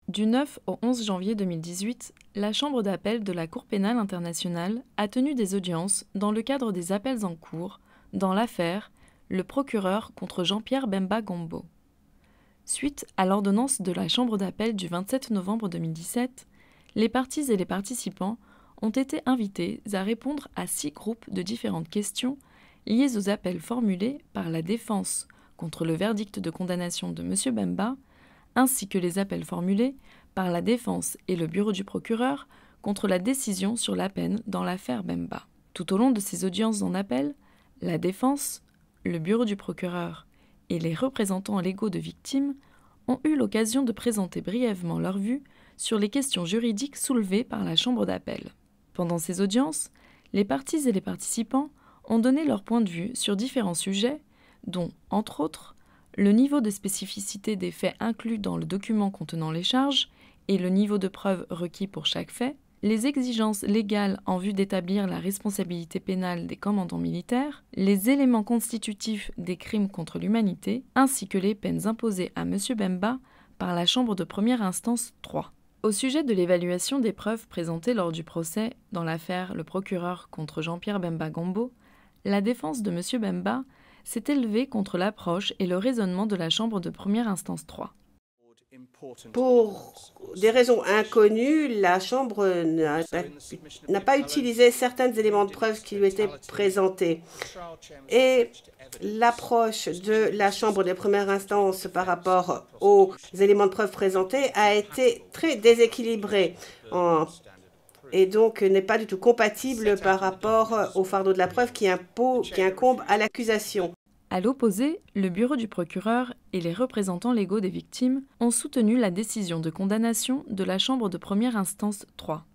Du 9 au 11 janvier 2018, la Chambre d'appel de la Cour pénale internationale a tenu des audiences dans le cadre des appels en cours dans l'affaire Le procureur contre Jean-Pierre Bemba Gombo. Suite à l'ordonnance de la Chambre d'appel du 27 novembre 2017, les parties et les participants ont été invités à répondre à 6 groupes de différentes questions liées aux appels formulés par la défense contre le verdict de condamnation de M. Bemba, ainsi que les appels formulés par la défense et le bureau du procureur contre la décision sur la peine dans l'affaire Bemba. Tout au long de ces audiences en appel, la défense, le bureau du procureur et les représentants légaux de victimes ont eu l'occasion de présenter brièvement leur vue sur les questions juridiques soulevées par la Chambre d'appel. Pendant ces audiences, les parties et les participants ont donné leur point de vue sur différents sujets, dont, entre autres, le niveau de spécificité des faits inclus dans le document contenant les charges et le niveau de preuve requis pour chaque fait, les exigences légales en vue d'établir la responsabilité pénale des commandants militaires, les éléments constitutifs des crimes contre l'humanité, ainsi que les peines imposées à M. Bemba par la Chambre de première instance 3. Au sujet de l'évaluation des preuves présentées lors du procès dans l'affaire Le procureur contre Jean-Pierre Bemba Gombo, la défense de M. Bemba s'est élevée contre l'approche et le raisonnement de la Chambre de première instance 3. Pour des raisons inconnues, la Chambre n'a pas utilisé certains éléments de preuve qui lui étaient présentés. Et l'approche de la Chambre de première instance par rapport aux éléments de preuve présentés a été très déséquilibrée et donc n'est pas du tout compatible par rapport au fardeau de la preuve qui incombe à l'accusation. À l'opposé, le bureau du procureur et les représentants légaux des victimes ont soutenu la décision de condamnation de la Chambre de première instance 3.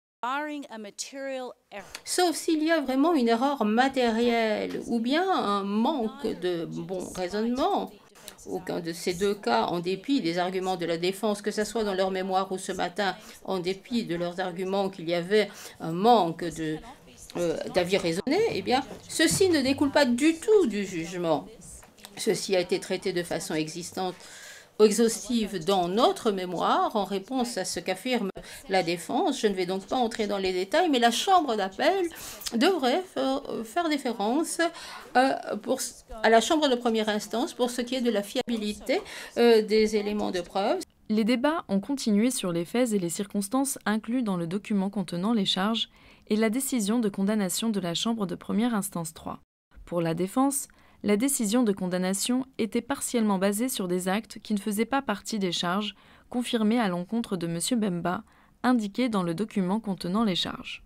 Sauf s'il y a vraiment une erreur matérielle ou bien un manque de bon raisonnement. Aucun de ces deux cas, en dépit des arguments de la défense, que ce soit dans leur mémoire ou ce matin, en dépit de leurs arguments qu'il y avait un manque d'avis raisonné, eh bien, ceci ne découle pas du tout du jugement. Ceci a été traité de façon exhaustive dans notre mémoire en réponse à ce qu'affirme la défense. Je ne vais donc pas entrer dans les détails, mais la Chambre d'appel devrait faire référence à la Chambre de première instance pour ce qui est de la fiabilité des éléments de preuve. Les débats ont continué sur les faits et les circonstances inclus dans le document contenant les charges et la décision de condamnation de la Chambre de première instance 3. Pour la défense, la décision de condamnation était partiellement basée sur des actes qui ne faisaient pas partie des charges confirmées à l'encontre de M. Bemba, indiquées dans le document contenant les charges.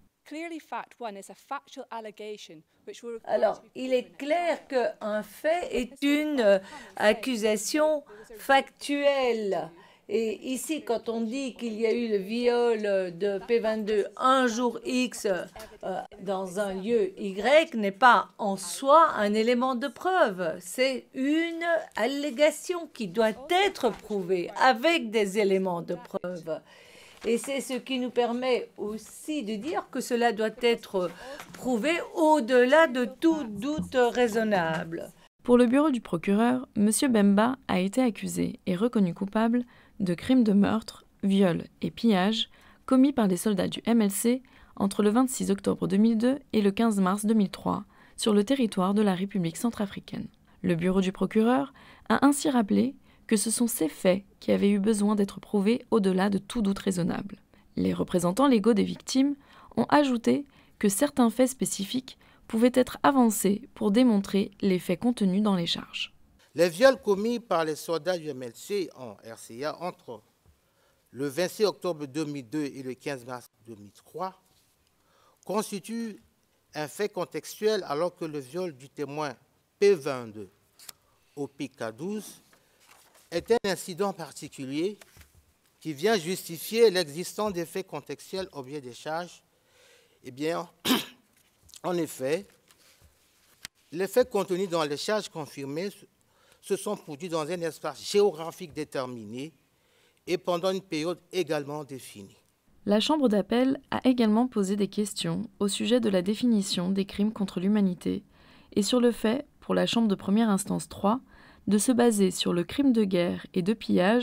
Alors, il est clair qu'un fait est une accusation factuelle. Et ici, quand on dit qu'il y a eu le viol de P22 un jour X dans un lieu Y, n'est pas en soi un élément de preuve. C'est une allégation qui doit être prouvée avec des éléments de preuve. Et c'est ce qui nous permet aussi de dire que cela doit être prouvé au-delà de tout doute raisonnable. Pour le bureau du procureur, M. Bemba a été accusé et reconnu coupable de crimes de meurtre, viol et pillage commis par des soldats du MLC entre le 26 octobre 2002 et le 15 mars 2003 sur le territoire de la République centrafricaine. Le bureau du procureur a ainsi rappelé que ce sont ces faits qui avaient eu besoin d'être prouvés au-delà de tout doute raisonnable. Les représentants légaux des victimes ont ajouté que certains faits spécifiques pouvaient être avancés pour démontrer les faits contenus dans les charges. Les viols commis par les soldats du MLC en RCA entre le 26 octobre 2002 et le 15 mars 2003 constituent un fait contextuel alors que le viol du témoin P22 au PK12 est un incident particulier qui vient justifier l'existence des faits contextuels objet des charges. Eh bien, en effet, les faits contenus dans les charges confirmées se sont produits dans un espace géographique déterminé et pendant une période également définie. La Chambre d'appel a également posé des questions au sujet de la définition des crimes contre l'humanité et sur le fait, pour la Chambre de première instance 3, de se baser sur le crime de guerre et de pillage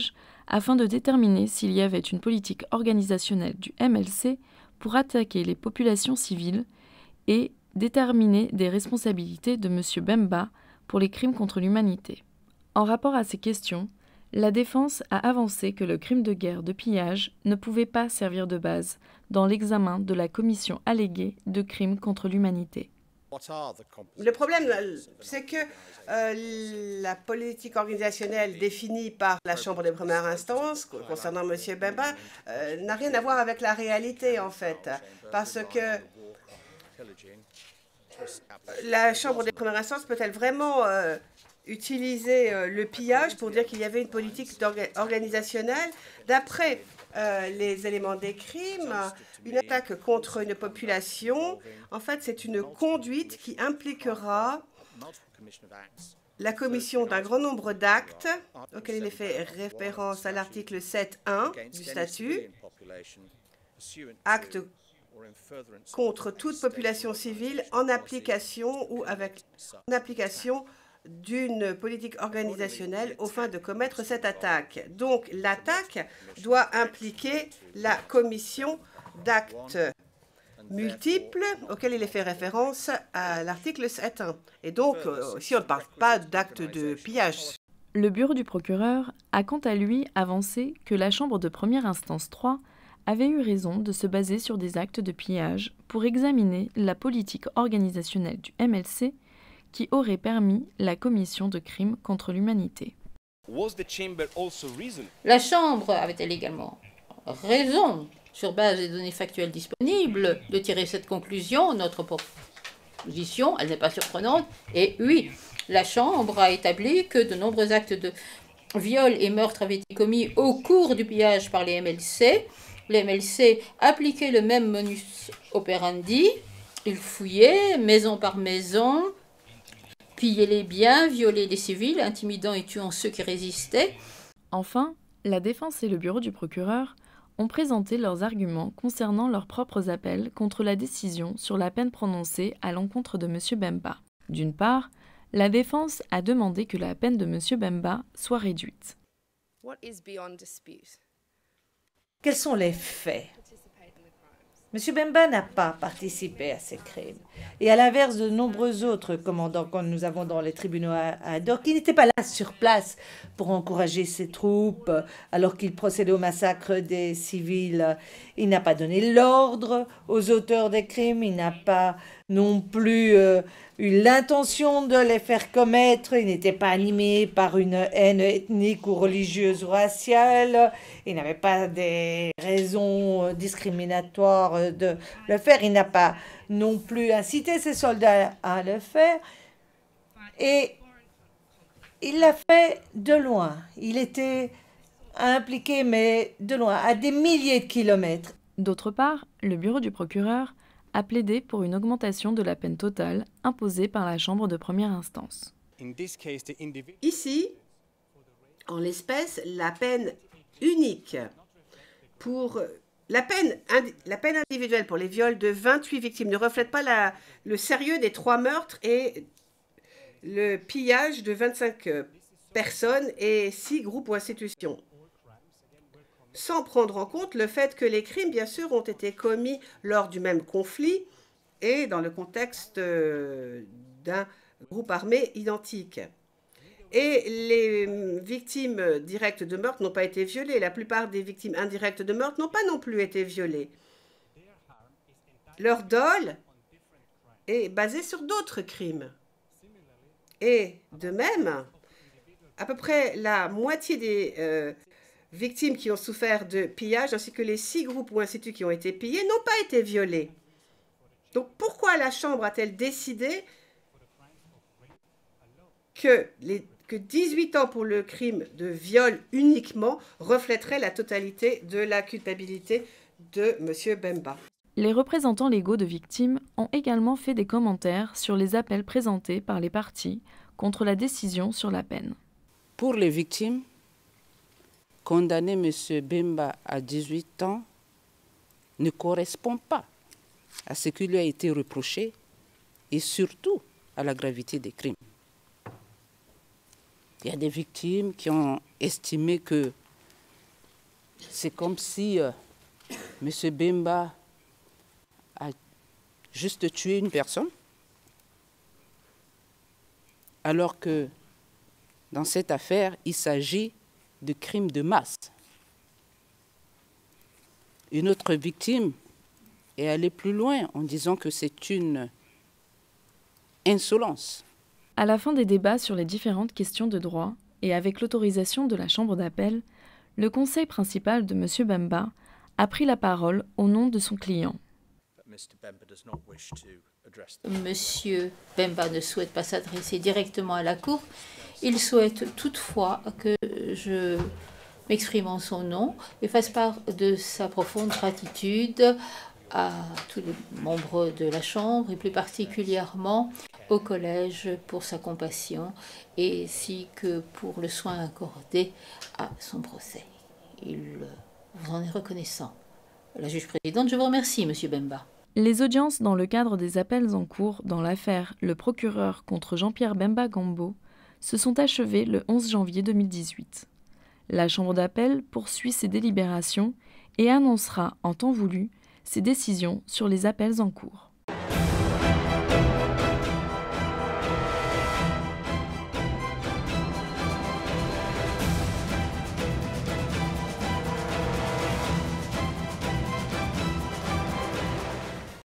afin de déterminer s'il y avait une politique organisationnelle du MLC pour attaquer les populations civiles et déterminer des responsabilités de M. Bemba pour les crimes contre l'humanité. En rapport à ces questions, la défense a avancé que le crime de guerre de pillage ne pouvait pas servir de base dans l'examen de la commission alléguée de crimes contre l'humanité. Le problème, c'est que la politique organisationnelle définie par la Chambre de première instance concernant M. Bemba n'a rien à voir avec la réalité, en fait, parce que la Chambre de première instance peut-elle vraiment utiliser le pillage pour dire qu'il y avait une politique organisationnelle? D'après les éléments des crimes, une attaque contre une population, en fait, c'est une conduite qui impliquera la commission d'un grand nombre d'actes auxquels il est fait référence à l'article 7.1 du statut, actes contre toute population civile en application ou en application d'une politique organisationnelle aux fins de commettre cette attaque. Donc, l'attaque doit impliquer la commission d'actes multiples auxquels il est fait référence à l'article 7.1. Et donc, ici, on ne parle pas d'actes de pillage. Le bureau du procureur a quant à lui avancé que la Chambre de première instance 3 avait eu raison de se baser sur des actes de pillage pour examiner la politique organisationnelle du MLC qui aurait permis la commission de crimes contre l'humanité. La Chambre avait-elle également raison, sur base des données factuelles disponibles, de tirer cette conclusion? Notre position, elle n'est pas surprenante, et oui, la Chambre a établi que de nombreux actes de viol et meurtre avaient été commis au cours du pillage par les MLC. Les MLC appliquaient le même modus operandi. Ils fouillaient maison par maison, pillaient les biens, violaient les civils, intimidant et tuant ceux qui résistaient. Enfin, la défense et le bureau du procureur ont présenté leurs arguments concernant leurs propres appels contre la décision sur la peine prononcée à l'encontre de M. Bemba. D'une part, la défense a demandé que la peine de M. Bemba soit réduite. Quels sont les faits? M. Bemba n'a pas participé à ces crimes. Et à l'inverse de nombreux autres commandants que nous avons dans les tribunaux ad hoc, il n'était pas là sur place pour encourager ses troupes alors qu'il procédait au massacre des civils. Il n'a pas donné l'ordre aux auteurs des crimes. Il n'a pas non plus eu l'intention de les faire commettre. Il n'était pas animé par une haine ethnique ou religieuse ou raciale. Il n'avait pas des raisons discriminatoires de le faire. Il n'a pas non plus incité ses soldats à le faire. Et il l'a fait de loin. Il était impliqué, mais de loin, à des milliers de kilomètres. D'autre part, le bureau du procureur a plaidé pour une augmentation de la peine totale imposée par la Chambre de première instance. Ici, en l'espèce, la peine unique pour la peine individuelle pour les viols de 28 victimes ne reflète pas le sérieux des 3 meurtres et le pillage de 25 personnes et 6 groupes ou institutions. Sans prendre en compte le fait que les crimes, bien sûr, ont été commis lors du même conflit et dans le contexte d'un groupe armé identique. Et les victimes directes de meurtre n'ont pas été violées. La plupart des victimes indirectes de meurtre n'ont pas non plus été violées. Leur dol est basé sur d'autres crimes. Et de même, à peu près la moitié des victimes qui ont souffert de pillage, ainsi que les 6 groupes ou instituts qui ont été pillés, n'ont pas été violés. Donc pourquoi la Chambre a-t-elle décidé que 18 ans pour le crime de viol uniquement reflèterait la totalité de la culpabilité de M. Bemba? Les représentants légaux de victimes ont également fait des commentaires sur les appels présentés par les parties contre la décision sur la peine. Pour les victimes, condamner M. Bemba à 18 ans ne correspond pas à ce qui lui a été reproché et surtout à la gravité des crimes. Il y a des victimes qui ont estimé que c'est comme si M. Bemba a juste tué une personne, alors que dans cette affaire, il s'agit de crimes de masse. Une autre victime est allée plus loin en disant que c'est une insolence. À la fin des débats sur les différentes questions de droit, et avec l'autorisation de la Chambre d'appel, le conseil principal de M. Bemba a pris la parole au nom de son client. Monsieur Bemba ne souhaite pas s'adresser directement à la Cour. Il souhaite toutefois que je m'exprime en son nom et fasse part de sa profonde gratitude à tous les membres de la Chambre et plus particulièrement au Collège pour sa compassion ainsi que pour le soin accordé à son procès. Il vous en est reconnaissant. La juge présidente, je vous remercie, Monsieur Bemba. Les audiences dans le cadre des appels en cours dans l'affaire Le procureur contre Jean-Pierre Bemba Gombo se sont achevées le 11 janvier 2018. La Chambre d'appel poursuit ses délibérations et annoncera en temps voulu ses décisions sur les appels en cours.